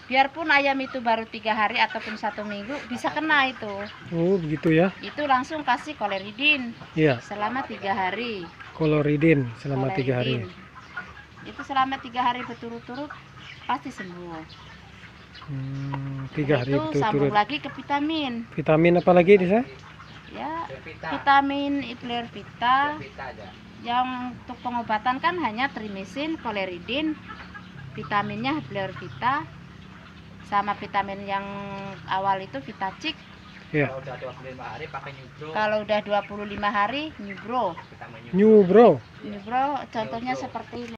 Biarpun ayam itu baru 3 hari ataupun 1 minggu bisa kena itu. Oh begitu ya. Itu langsung kasih Coloridin Iya. selama 3 hari. Coloridin selama 3 hari. Itu selama 3 hari berturut-turut pasti sembuh. 3 hari Itu sambung berturut-turut. lagi ke vitamin. Vitamin apa lagi di saya? Ya, vitamin Iplervita. Yang untuk pengobatan kan hanya Trimicin, Coloridin, vitaminnya Iplervita, sama vitamin yang awal itu Vitacik. Ya. Kalau udah 25 hari pakai Nubro. Kalau udah 25 hari Nubro. Nubro. Nubro contohnya seperti ini.